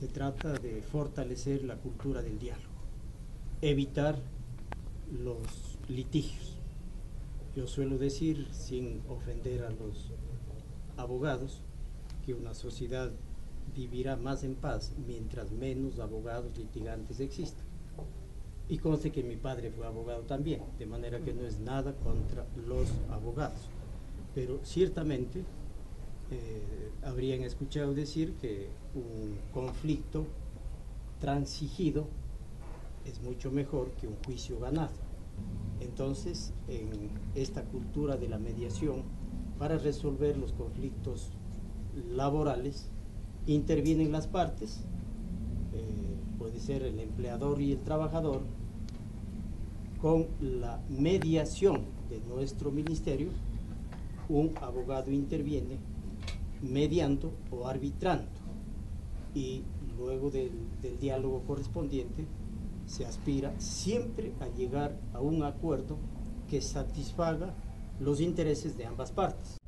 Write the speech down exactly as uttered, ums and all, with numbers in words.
Se trata de fortalecer la cultura del diálogo, evitar los litigios. Yo suelo decir, sin ofender a los abogados, que una sociedad vivirá más en paz mientras menos abogados litigantes existan. Y conste que mi padre fue abogado también, de manera que no es nada contra los abogados. Pero ciertamente eh, habrían escuchado decir que un conflicto transigido es mucho mejor que un juicio ganado. Entonces, en esta cultura de la mediación, para resolver los conflictos laborales, intervienen las partes, eh, puede ser el empleador y el trabajador. Con la mediación de nuestro ministerio, un abogado interviene mediando o arbitrando, y luego del, del diálogo correspondiente se aspira siempre a llegar a un acuerdo que satisfaga los intereses de ambas partes.